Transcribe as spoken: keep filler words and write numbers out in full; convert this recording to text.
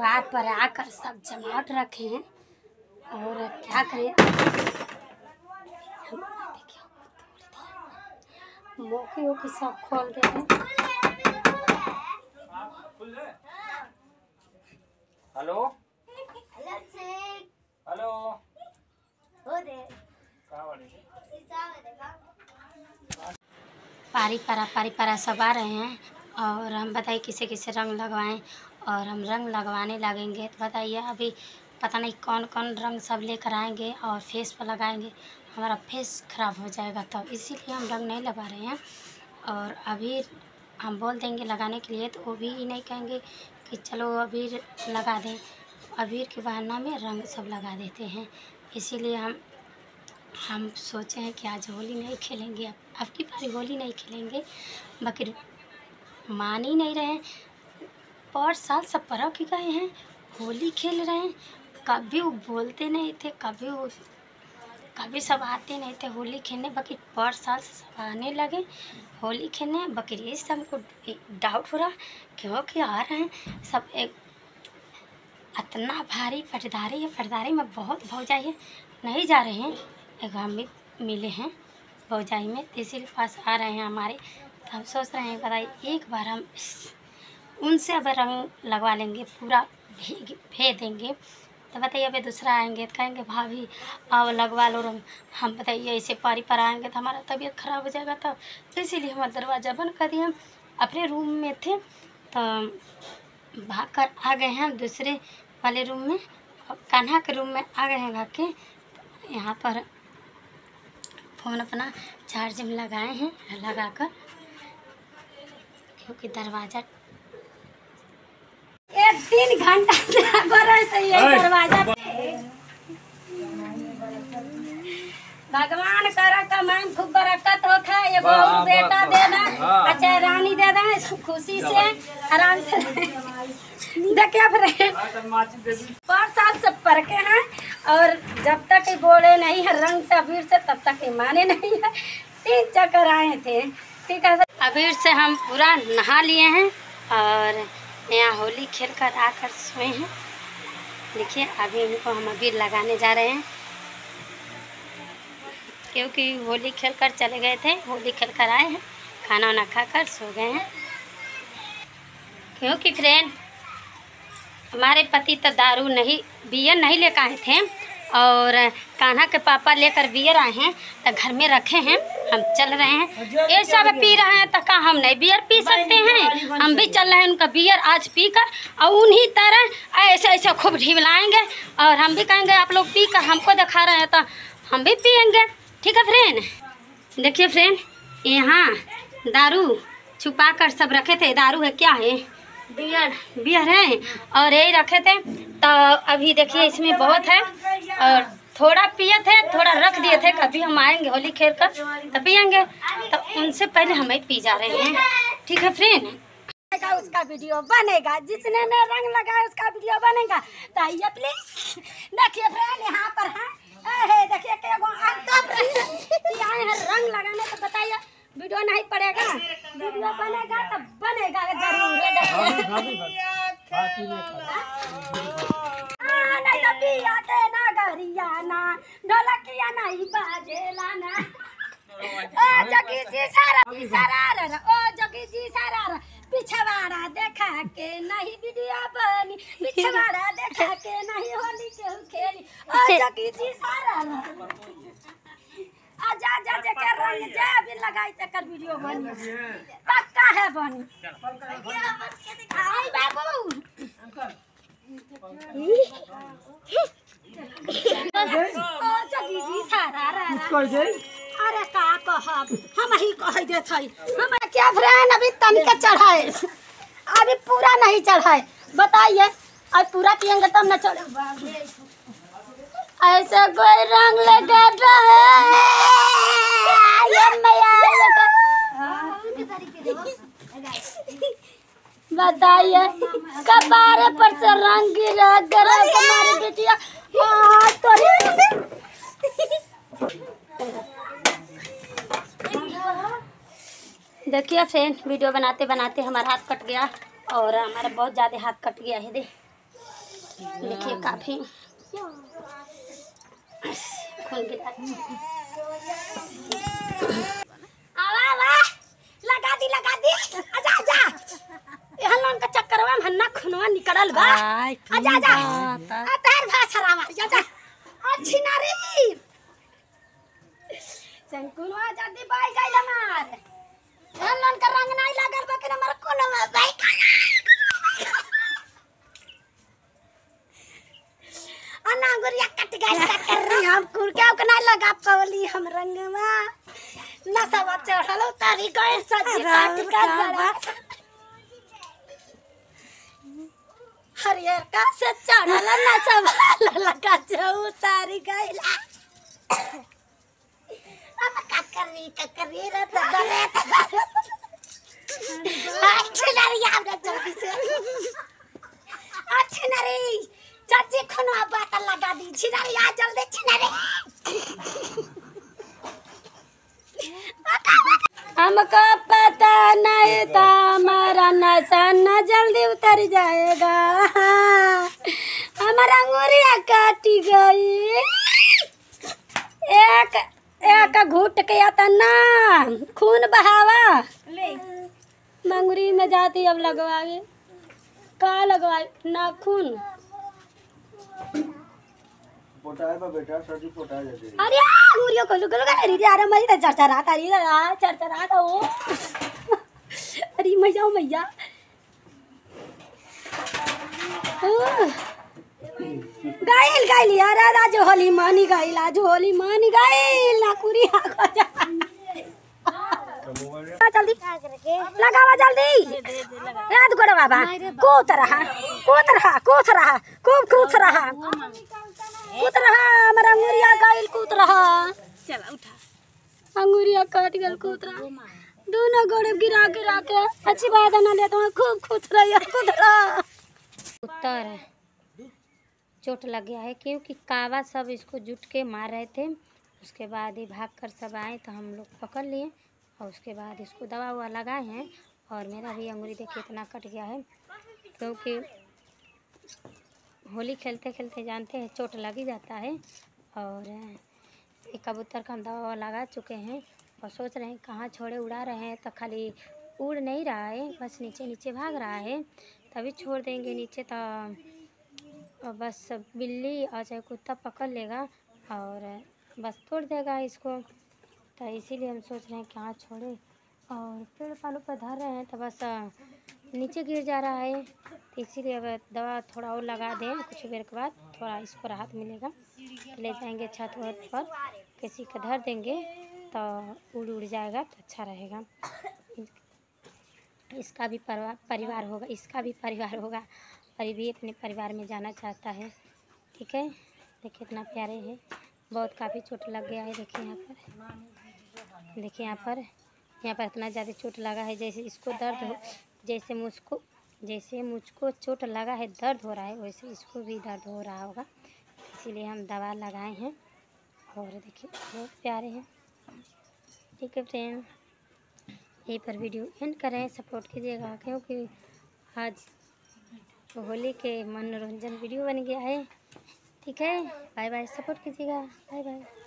द्वार पर आकर सब जमावट रखे हैं और क्या करें, मोकी वोकी सब खोल दे हैं। हेलो हेलो पारी पारा पारी पारा सब आ रहे हैं और हम बताइए किसे किसे रंग लगवाएं और हम रंग लगवाने लगेंगे। तो बताइए अभी पता नहीं कौन कौन रंग सब लेकर आएंगे और फेस पर लगाएंगे, हमारा फेस ख़राब हो जाएगा, तब तो इसीलिए हम रंग नहीं लगा रहे हैं। और अभी हम बोल देंगे लगाने के लिए तो वो भी नहीं कहेंगे कि चलो अबीर लगा दें, अबीर के बहाना में रंग सब लगा देते हैं। इसीलिए हम हम सोचे हैं कि आज होली नहीं खेलेंगे, अब अब की बारी होली नहीं खेलेंगे। बाकी मान ही नहीं रहे हैं, पर साल सब पर्व के गए हैं, होली खेल रहे हैं। कभी वो बोलते नहीं थे, कभी वो कभी सब आते नहीं थे होली खेलने, बाकी पर साल से सब आने लगे होली खेलने। बाकी ये सब हमको डाउट हो रहा क्योंकि आ रहे हैं सब, एक इतना भारी पटदारी है, पटदारी में बहुत भौजाई है, नहीं जा रहे हैं। एक हम भी मिले हैं भौजाई में, इसीलिए पास आ रहे हैं हमारे। तो हम सोच रहे हैं बताइए एक बार हम उनसे अब रंग लगवा लेंगे, पूरा भे भेज देंगे। तो बताइए अभी दूसरा आएंगे तो कहेंगे भाभी अब लगवा लो रंग। हम बताइए ऐसे पारी पर आएंगे तो हमारा तबीयत ख़राब हो जाएगा, तब तो इसीलिए हम दरवाज़ा बंद कर दिए। हम अपने रूम में थे तो भाग कर आ गए हैं दूसरे वाले रूम में, कान्हा के रूम में आ गए हैं भाग के। यहाँ पर फ़ोन अपना चार्ज में लगाए हैं लगाकर, क्योंकि दरवाज़ा एक तीन घंटा से यही दरवाज़ा। भगवान करा कमान खूब बरकत हो खाए, ये बहू बेटा देना, अच्छा रानी दे दें खुशी से आराम से। देखिए फिर पाँच साल से पढ़ के हैं और जब तक ही बोले नहीं है रंग से अबीर से तब तक ही माने नहीं है। तीन चक्कर आए थे, ठीक है। अबीर से हम पूरा नहा लिए हैं और यहाँ होली खेल कर आकर सोए हैं। देखिए अभी इनको हम अबीर लगाने जा रहे हैं, क्योंकि होली खेल कर चले गए थे, होली खेल कर आए हैं, खाना वाना खाकर सो गए हैं। क्योंकि फ्रेंड हमारे पति तो दारू नहीं बियर नहीं लेकर आए थे और कान्हा के पापा लेकर बियर आए हैं, तो घर में रखे हैं, हम चल रहे हैं। ये सब पी रहे हैं तो क्या हम नहीं बियर पी सकते हैं? हम भी चल रहे हैं उनका बियर आज पी कर और उन्हीं तरह ऐसे ऐसे खूब ढिबलाएंगे और हम भी कहेंगे आप लोग पी कर हमको दिखा रहे हैं तो हम भी पियेंगे, ठीक है फ्रेंड। देखिए फ्रेंड यहाँ दारू छुपा कर सब रखे थे, दारू है क्या है? बियर बियर है और यही रखे थे। तो अभी देखिए इसमें बहुत है और थोड़ा पिए थे, थोड़ा रख दिए थे, कभी हम आएंगे होली खेल कर तब पियेंगे, तो उनसे पहले हम ही पी जा रहे हैं, ठीक है फ्रेंड। उसका वीडियो बनेगा, जिसने ने रंग लगाया उसका वीडियो बनेगा, तो आइए प्लीज। देखिए फ्रेंड यहाँ पर है, देखिए आए हैं रंग लगाने, तो बताइए वीडियो नहीं पड़ेगा, वीडियो बनेगा तो बनेगा जरूर। नहीं तो पिया के ना गरिया ना ढोलकिया नहीं बाजेला ना, ओ जगी जी सारा सारा ओ जगी जी सारा पिछवाड़ा देखा के नहीं वीडियो बनी, पिछवाड़ा देखा के नहीं होली के खेली, ओ जगी जी सारा आजा आजा जेकर रंग जे अभी लगाई तकर वीडियो बनी, पक्का है बनी। आई बाबू ओ जगी जी सारा अरे का कहब हम ही कह देत हई, हम क्या फ्रेंड अभी तनिक चढ़ाए, अभी पूरा नहीं चढ़ाए, बताइए अब पूरा पियेंगे तब न चढ़े। ऐसा कोई रंग लगा रहा है बताइए कबारे पर से रंग गिरा गरम हमारी बेटिया। देखिए फ्रेंड वीडियो बनाते बनाते हमारा हाथ कट गया और हमारा बहुत ज़्यादा हाथ कट गया है। दे देखिए काफी खून गिरा। आवा आवा लगा दी लगा दी आजा आजा यहाँ लोन का चक्कर में हन्ना खुनवा निकलल बा। आजा आजा आ पैर भाषा रावा आजा अच्छी नारी संकुलवा जल्दी बाई गइल हमार यहाँ लोन का रंग नहीं लागल बा कि हमार कोनो में बाई अन्ना गुरिया कट गइल कर रही हम कुरका के नहीं लगा पवली हम रंग में नशा बच्चे उठलो तारी गए सच्ची काट कर बड़ा हरियर का से चढ़ल नशा वाला लगा जाऊ तारी गइला अब का करी का करी रे तो डरे अच्छी नारी आप जल्दी से अच्छी नारी चाची खनवा बात लगा दी छिनारी आ जल्दी छिनारी हमको पता नहीं था हमारा नशा न जल्दी उतर जाएगा हमारा अंगूरिया काटी गई एक एक घुट के आता ना खून बहावा मंगूरी में जाती अब लगवाए का लगवाए नाखून पोटाए बा बेटा सर्दी पोटा जाती है। अरे अंगूरियों को लुक लुक अरे यार मई तो चरचरा था रे यार चरचरा था वो अरे मैं जाऊं मैया गाइल गाइल यार आज होली मानी गाइल आज होली मानी गाइल ना कुरी आ जा जल्दी लगावा जल्दी याद करो बाबा कूद रहा कूद रहा कूद रहा खूब कूद रहा कूद रहा हमारा अंगूरिया गाइल कूद रहा चला उठा अंगूरिया काट गल कूद रहा दोनों गोड़े गिरा गिरा के अच्छी बात ना ले तो खूब कूद रहा कूद रहा उत्तर चोट लग गया है क्योंकि कावा सब इसको जुट के मार रहे थे। उसके बाद ही भाग कर सब आए तो हम लोग पकड़ लिए और उसके बाद इसको दवा हुआ लगाए हैं और मेरा भी अंगूरी देखिए इतना कट गया है क्योंकि होली खेलते खेलते जानते हैं चोट लग ही जाता है। और एक कबूतर का हम दवा लगा चुके हैं और सोच रहे हैं कहाँ छोड़े उड़ा रहे हैं तो खाली उड़ नहीं रहा है बस नीचे नीचे भाग रहा है तभी छोड़ देंगे नीचे तो बस बिल्ली और चाहे कुत्ता पकड़ लेगा और बस तोड़ देगा इसको। तो इसीलिए हम सोच रहे हैं कहाँ छोड़े और पेड़ पालों पर धर रहे हैं तो बस नीचे गिर जा रहा है तो इसीलिए अब दवा थोड़ा और लगा दें कुछ देर के बाद थोड़ा इसको राहत मिलेगा तो ले जाएंगे छत वत पर किसी का धर देंगे तो उड़ उड़ जाएगा तो अच्छा रहेगा। इसका भी परिवार परिवार होगा इसका भी परिवार होगा और ये भी अपने परिवार में जाना चाहता है। ठीक है देखिए इतना प्यारे हैं बहुत काफ़ी चोट लग गया है। देखिए यहाँ पर देखिए यहाँ पर यहाँ पर इतना ज़्यादा चोट लगा है जैसे इसको दर्द हो जैसे मुझको जैसे मुझको चोट लगा है दर्द हो रहा है वैसे इसको भी दर्द हो रहा होगा इसीलिए हम दवा लगाए हैं और देखिए बहुत प्यारे हैं। ठीक है फ्रेंड यहीं पर वीडियो एंड करें सपोर्ट कीजिएगा क्योंकि आज होली के मनोरंजन वीडियो बन गया है। ठीक है बाय बाय सपोर्ट कीजिएगा बाय बाय।